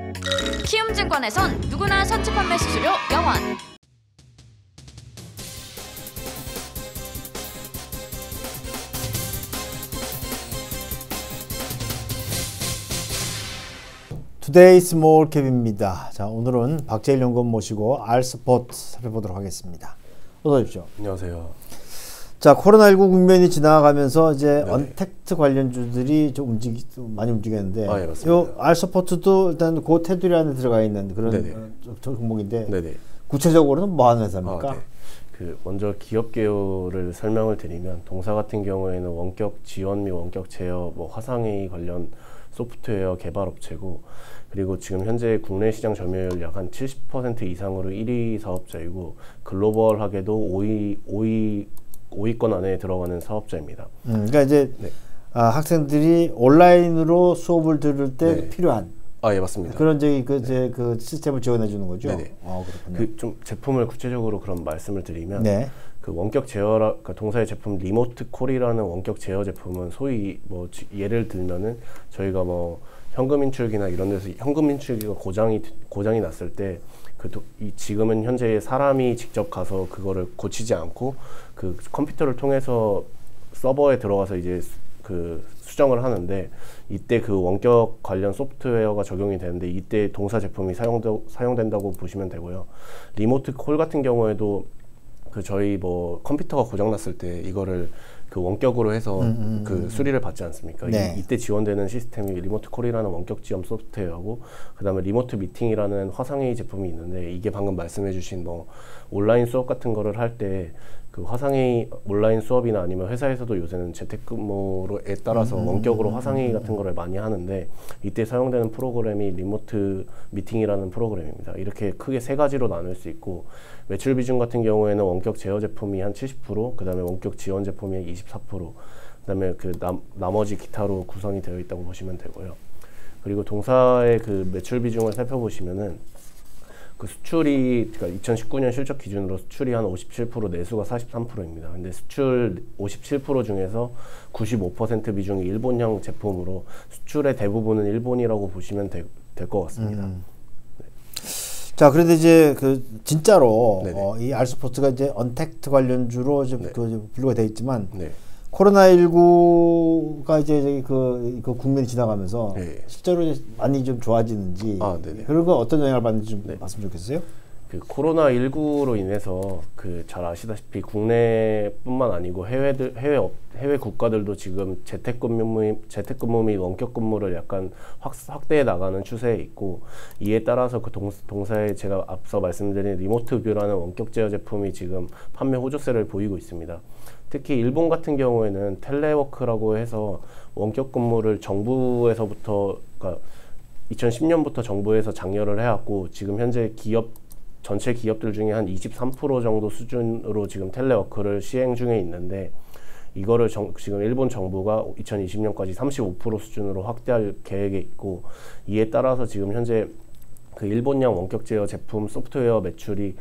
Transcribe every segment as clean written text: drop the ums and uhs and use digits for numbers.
키움증권에선 누구나 선취 판매 수수료 0원. 투데이 스몰캡입니다. 자, 오늘은 박재일 연구원 모시고 알스포트 살펴보도록 하겠습니다. 어서 오십시오. 안녕하세요. 자, 코로나19 국면이 지나가면서 이제 네네. 언택트 관련주들이 좀 많이 움직였는데, 아, 예, 맞습니다. 요 알스포트도 일단 그 테두리 안에 들어가 있는 그런 네네. 종목인데, 네네. 구체적으로는 뭐 하는 회사입니까? 네. 먼저 기업 개요를 설명을 드리면, 동사 같은 경우에는 원격 지원 및 원격 제어, 화상회의 관련 소프트웨어 개발 업체고, 그리고 지금 현재 국내 시장 점유율 약 한 70% 이상으로 1위 사업자이고, 글로벌하게도 5위권 안에 들어가는 사업자입니다. 그러니까 이제 네. 학생들이 온라인으로 수업을 들을 때 네. 필요한 예, 맞습니다. 그런 그 시스템을 지원해 주는 거죠. 네네. 그렇군요. 좀 제품을 구체적으로 그럼 말씀을 드리면, 네. 그 원격 제어라, 그러니까 동사의 제품 리모트 콜이라는 원격 제어 제품은 소위 예를 들면은 저희가 현금 인출기나 이런 데서 현금 인출기가 고장이 났을 때 지금은 현재 사람이 직접 가서 그거를 고치지 않고 그 컴퓨터를 통해서 서버에 들어가서 이제 그 수정을 하는데, 이때 그 원격 관련 소프트웨어가 적용이 되는데, 이때 동사 제품이 사용된다고 보시면 되고요. 리모트 콜 같은 경우에도 저희 컴퓨터가 고장났을 때 이거를 그 원격으로 해서 그 수리를 받지 않습니까? 네. 이때 지원되는 시스템이 리모트 콜이라는 원격 지원 소프트웨어하고, 그 다음에 리모트 미팅이라는 화상회의 제품이 있는데, 이게 방금 말씀해주신 온라인 수업 같은 거를 할 때 그 화상회의 온라인 수업이나 아니면 회사에서도 요새는 재택근무에 따라서 원격으로 화상회의 같은 거를 많이 하는데, 이때 사용되는 프로그램이 리모트 미팅이라는 프로그램입니다. 이렇게 크게 세 가지로 나눌 수 있고, 매출 비중 같은 경우에는 원격 제어 제품이 한 70%, 그 다음에 원격 지원 제품이 24%, 그 다음에 나머지 기타로 구성이 되어 있다고 보시면 되고요. 그리고 동사의 그 매출 비중을 살펴보시면은, 그 수출이, 그러니까 2019년 실적 기준으로 수출이 한 57%, 내수가 43%입니다. 근데 수출 57% 중에서 95% 비중이 일본형 제품으로, 수출의 대부분은 일본이라고 보시면 될 것 같습니다. 네. 자, 그런데 이제 진짜로 이 알스포트가 이제 언택트 관련주로 분류가 되어 있지만, 네. 코로나19가 이제 그 국면이 지나가면서 실제로 이제 많이 좀 좋아지는지, 그런 거 어떤 영향을 받는지 좀 봤으면 좋겠어요. 그 코로나19로 인해서 잘 아시다시피 국내뿐만 아니고 해외 국가들도 지금 재택근무 및 원격 근무를 약간 확대해 나가는 추세에 있고, 이에 따라서 그 동사에 제가 앞서 말씀드린 리모트 뷰라는 원격 제어 제품이 지금 판매 호조세를 보이고 있습니다. 특히 일본 같은 경우에는 텔레워크라고 해서 원격 근무를 정부에서부터, 그러니까 2010년부터 정부에서 장려를 해왔고, 지금 현재 전체 기업들 중에 한 23% 정도 수준으로 지금 텔레워크를 시행 중에 있는데, 이거를 지금 일본 정부가 2020년까지 35% 수준으로 확대할 계획에 있고, 이에 따라서 지금 현재 그 일본형 원격 제어 제품 소프트웨어 매출이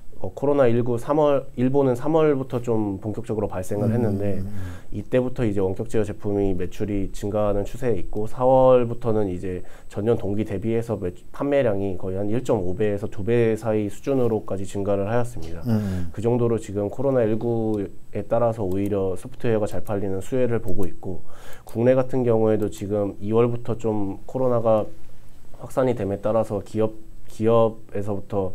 코로나19 일본은 3월부터 좀 본격적으로 발생을 했는데, 이때부터 이제 원격 제어 제품이 매출이 증가하는 추세에 있고, 4월부터는 이제 전년 동기 대비해서 판매량이 거의 한 1.5배에서 2배 사이 수준으로까지 증가를 하였습니다. 그 정도로 지금 코로나19에 따라서 오히려 소프트웨어가 잘 팔리는 수혜를 보고 있고, 국내 같은 경우에도 지금 2월부터 좀 코로나가 확산이 됨에 따라서 기업에서부터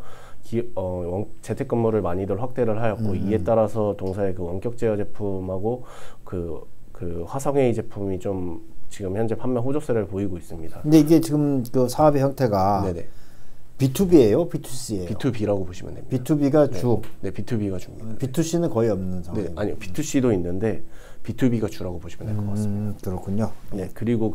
재택근무를 많이들 확대를 하였고, 이에 따라서 동사의 그 원격 제어 제품하고 그 화상회의 제품이 좀 지금 현재 판매 호조세를 보이고 있습니다. 근데 이게 지금 그 사업의 형태가 B2B예요, B2C예요? B2B라고 보시면 됩니다. B2B가 주. 네, B2B가 주입니다. B2C는 거의 없는 상황입니다. 아니요, B2C도 있는데 B2B가 주라고 보시면 될 것 같습니다. 그렇군요. 네, 그리고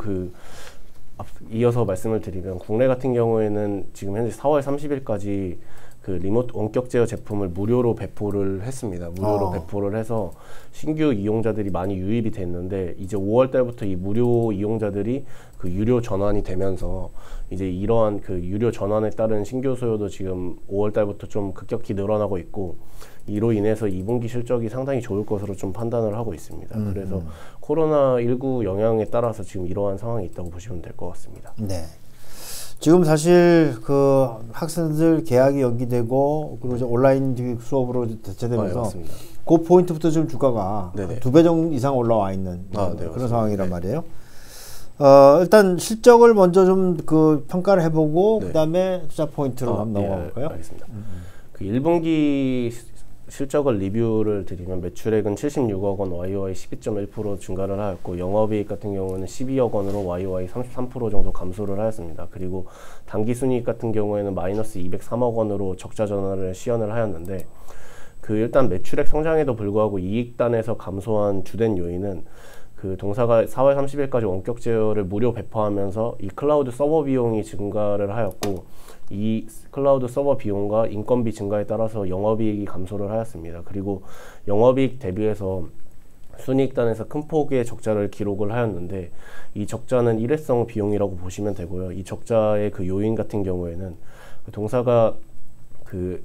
이어서 말씀을 드리면, 국내 같은 경우에는 지금 현재 4월 30일까지 그 리모트 원격 제어 제품을 무료로 배포를 했습니다. 무료로 배포를 해서 신규 이용자들이 많이 유입이 됐는데, 이제 5월 달부터 이 무료 이용자들이 그 유료 전환이 되면서 이제 이러한 그 유료 전환에 따른 신규 수요도 지금 5월 달부터 좀 급격히 늘어나고 있고, 이로 인해서 2분기 실적이 상당히 좋을 것으로 좀 판단을 하고 있습니다. 그래서 코로나19 영향에 따라서 지금 이러한 상황이 있다고 보시면 될 것 같습니다. 네. 지금 사실 그 학생들 개학이 연기되고 그리고 이제 온라인 수업으로 대체되면서 그 포인트부터 지금 주가가 2배 이상 올라와 있는 그런 상황이란 말이에요. 일단 실적을 먼저 좀 그 평가를 해보고 그다음에 투자 포인트로 한번 넘어갈까요? 알겠습니다. 그 1분기 실적을 리뷰를 드리면 매출액은 76억 원, YOY 12.1% 증가를 하였고 영업이익 같은 경우는 12억 원으로 YOY 33% 정도 감소를 하였습니다. 그리고 당기순이익 같은 경우에는 마이너스 203억 원으로 적자 전환을 시현을 하였는데 그 일단 매출액 성장에도 불구하고 이익단에서 감소한 주된 요인은 그 동사가 4월 30일까지 원격 제어를 무료 배포하면서 이 클라우드 서버 비용이 증가를 하였고 이 클라우드 서버 비용과 인건비 증가에 따라서 영업이익이 감소를 하였습니다. 그리고 영업이익 대비해서 순이익단에서 큰 폭의 적자를 기록을 하였는데 이 적자는 일회성 비용이라고 보시면 되고요. 이 적자의 그 요인 같은 경우에는 그 동사가 그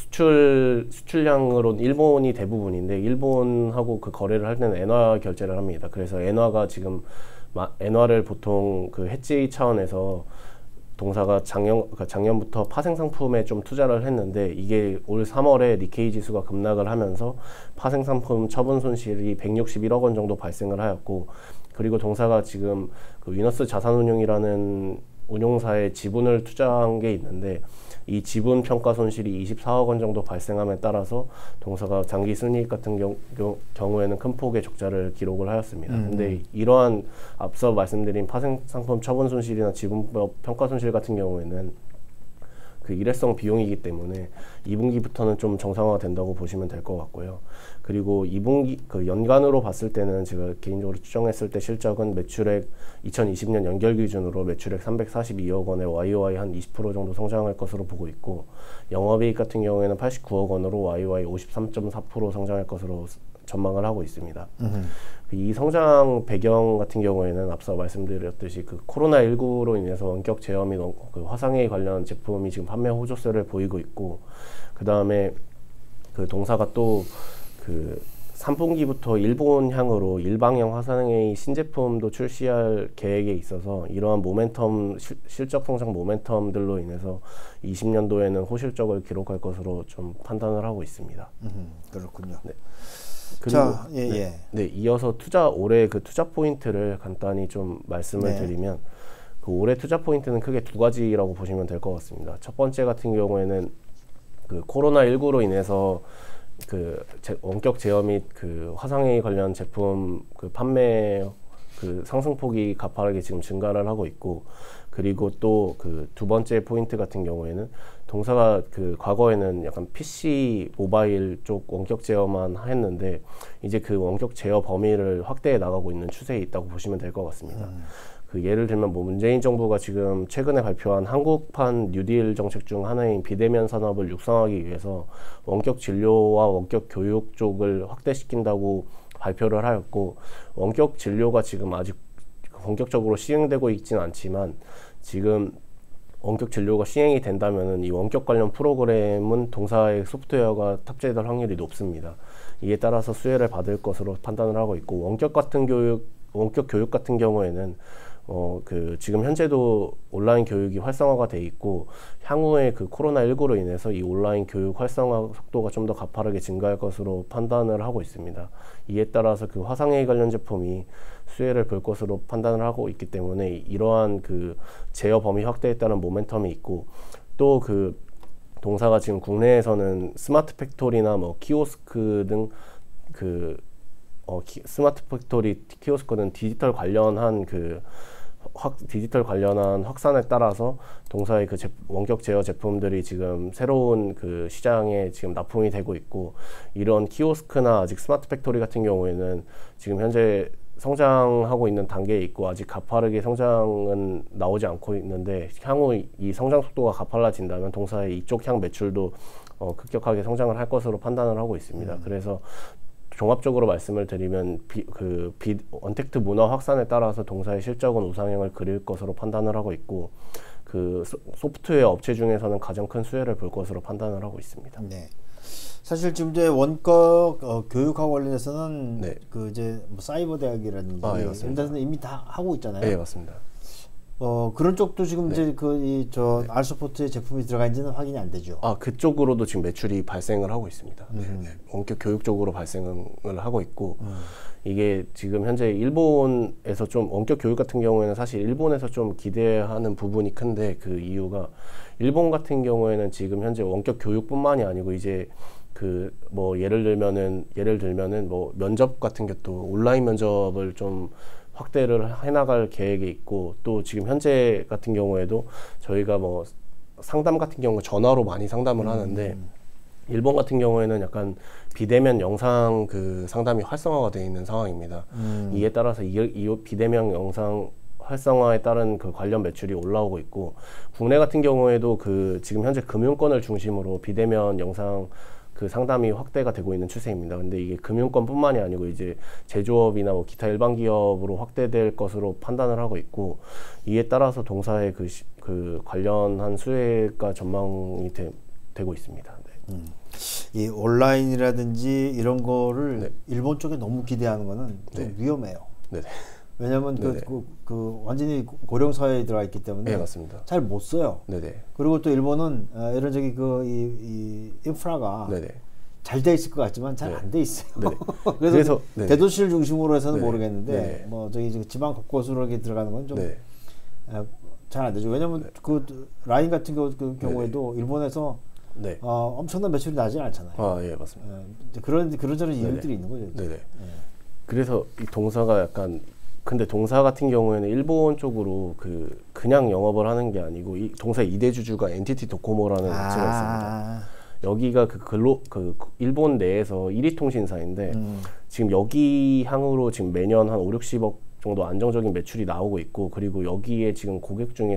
수출량으로는 일본이 대부분인데 일본하고 그 거래를 할 때는 엔화 결제를 합니다. 그래서 엔화가 지금 엔화를 보통 그 해지 차원에서 동사가 작년부터 파생 상품에 좀 투자를 했는데 이게 올 3월에 니케이 지수가 급락을 하면서 파생 상품 처분 손실이 161억 원 정도 발생을 하였고 그리고 동사가 지금 그 위너스 자산운용이라는 운용사에 지분을 투자한 게 있는데 이 지분 평가 손실이 24억 원 정도 발생함에 따라서 동사가 장기 순이익 같은 경우에는 큰 폭의 적자를 기록을 하였습니다. 근데 이러한 앞서 말씀드린 파생 상품 처분 손실이나 지분 평가 손실 같은 경우에는 그 일회성 비용이기 때문에 2분기부터는 좀 정상화가 된다고 보시면 될 것 같고요. 그리고 2분기 그 연간으로 봤을 때는 제가 개인적으로 추정했을 때 실적은 매출액 2020년 연결 기준으로 매출액 342억 원에 YOY 한 20% 정도 성장할 것으로 보고 있고 영업이익 같은 경우에는 89억 원으로 YOY 53.4% 성장할 것으로 전망을 하고 있습니다. 이 성장 배경 같은 경우에는 앞서 말씀드렸듯이 그 코로나19로 인해서 원격 제어 및 그 화상회의 관련 제품이 지금 판매 호조세를 보이고 있고 그 다음에 그 동사가 또 그 3분기부터 일본향으로 일방형 화상회의 신제품도 출시할 계획에 있어서 이러한 모멘텀 실적 성장 모멘텀들로 인해서 20년도에는 호실적을 기록할 것으로 좀 판단을 하고 있습니다. 그렇군요. 네. 그리고 이어서 올해 그 투자 포인트를 간단히 좀 말씀을 드리면 그 올해 투자 포인트는 크게 두 가지라고 보시면 될 것 같습니다. 첫 번째 같은 경우에는 그 코로나19로 인해서 그 원격 제어 및 그 화상회의 관련 제품 그 판매 그 상승폭이 가파르게 지금 증가를 하고 있고 그리고 또 그 두 번째 포인트 같은 경우에는 동사가 그 과거에는 약간 PC 모바일 쪽 원격 제어만 했는데 이제 그 원격 제어 범위를 확대해 나가고 있는 추세에 있다고 보시면 될 것 같습니다. 그 예를 들면 뭐 문재인 정부가 지금 최근에 발표한 한국판 뉴딜 정책 중 하나인 비대면 산업을 육성하기 위해서 원격 진료와 원격 교육 쪽을 확대시킨다고 발표를 하였고 원격 진료가 지금 아직 본격적으로 시행되고 있지는 않지만 지금 원격 진료가 시행이 된다면은 이 원격 관련 프로그램은 동사의 소프트웨어가 탑재될 확률이 높습니다. 이에 따라서 수혜를 받을 것으로 판단을 하고 있고 원격 교육 같은 경우에는 그 지금 현재도 온라인 교육이 활성화가 돼 있고 향후에 그 코로나19로 인해서 이 온라인 교육 활성화 속도가 좀 더 가파르게 증가할 것으로 판단을 하고 있습니다. 이에 따라서 그 화상회의 관련 제품이 수혜를 볼 것으로 판단을 하고 있기 때문에 이러한 그 제어 범위 확대에 따른 모멘텀이 있고 또 그 동사가 지금 국내에서는 스마트 팩토리나 뭐 키오스크 등 그 스마트 팩토리 키오스크는 디지털 관련한 확산에 따라서 동사의 그 원격 제어 제품들이 지금 새로운 그 시장에 지금 납품이 되고 있고 이런 키오스크나 아직 스마트 팩토리 같은 경우에는 지금 현재 성장하고 있는 단계에 있고 아직 가파르게 성장은 나오지 않고 있는데 향후 이 성장 속도가 가팔라진다면 동사의 이쪽 향 매출도 급격하게 성장을 할 것으로 판단을 하고 있습니다. 그래서 종합적으로 말씀을 드리면 언택트 문화 확산에 따라서 동사의 실적은 우상향을 그릴 것으로 판단을 하고 있고 그 소프트웨어 업체 중에서는 가장 큰 수혜를 볼 것으로 판단을 하고 있습니다. 네. 사실 지금 이제 원격 교육하고 관련해서는 그 이제 뭐 사이버 대학이라든지 이런 데서는 이미 다 하고 있잖아요. 네, 맞습니다. 그런 쪽도 지금 이제 저 알소포트의 제품이 들어간지는 확인이 안 되죠. 그쪽으로도 지금 매출이 발생을 하고 있습니다. 원격 교육 쪽으로 발생을 하고 있고 이게 지금 현재 일본에서 좀 원격 교육 같은 경우에는 사실 일본에서 좀 기대하는 부분이 큰데 그 이유가 일본 같은 경우에는 지금 현재 원격 교육뿐만이 아니고 이제 뭐 예를 들면은 뭐 면접 같은 게 또 온라인 면접을 좀 확대를 해나갈 계획이 있고 또 지금 현재 같은 경우에도 저희가 뭐 상담 같은 경우 전화로 많이 상담을 하는데 일본 같은 경우에는 약간 비대면 영상 상담이 활성화가 되어 있는 상황입니다. 이에 따라서 이 비대면 영상 활성화에 따른 관련 매출이 올라오고 있고 국내 같은 경우에도 지금 현재 금융권을 중심으로 비대면 영상 상담이 확대가 되고 있는 추세입니다. 근데 이게 금융권뿐만이 아니고 이제 제조업이나 뭐 기타 일반 기업으로 확대될 것으로 판단을 하고 있고 이에 따라서 동사의 관련한 수혜가 전망이 되고 있습니다. 네. 이 온라인이라든지 이런 거를 일본 쪽에 너무 기대하는 거는 좀 위험해요. 네. 왜냐하면 완전히 고령 사회에 들어가 있기 때문에 맞습니다. 잘 못 써요. 그리고 또 일본은 이런 이 인프라가 잘 돼 있을 것 같지만 잘 안 돼 있어요. 그래서 대도시를 중심으로 해서는 모르겠는데 뭐 지방 곳곳으로 이렇게 들어가는 건 좀 잘 안 되죠. 왜냐하면 라인 같은 경우에도 일본에서 엄청난 매출이 나지 않잖아요. 예, 맞습니다. 그런저런 이유들이 있는 거죠. 그래서 이 동사가 근데 동사 같은 경우에는 일본 쪽으로 그냥 영업을 하는 게 아니고 이 동사 2대 주주가 NTT 도코모라는 회사가 있습니다. 여기가 일본 내에서 1위 통신사인데 지금 여기 향후로 지금 매년 한 5-60억 정도 안정적인 매출이 나오고 있고 그리고 여기에 지금 고객 중에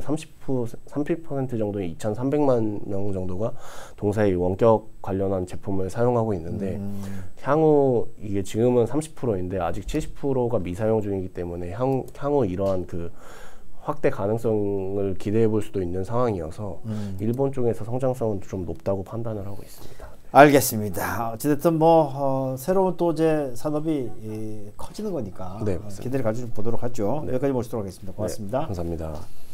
30% 정도의 2,300만 명 정도가 동사의 원격 관련한 제품을 사용하고 있는데 향후 이게 지금은 30%인데 아직 70%가 미사용 중이기 때문에 향후 이러한 확대 가능성을 기대해 볼 수도 있는 상황이어서 일본 쪽에서 성장성은 좀 높다고 판단을 하고 있습니다. 알겠습니다. 어찌됐든 새로운 또 이제 산업이 커지는 거니까 기대를 가지고 보도록 하죠. 여기까지 모시도록 하겠습니다. 고맙습니다. 감사합니다.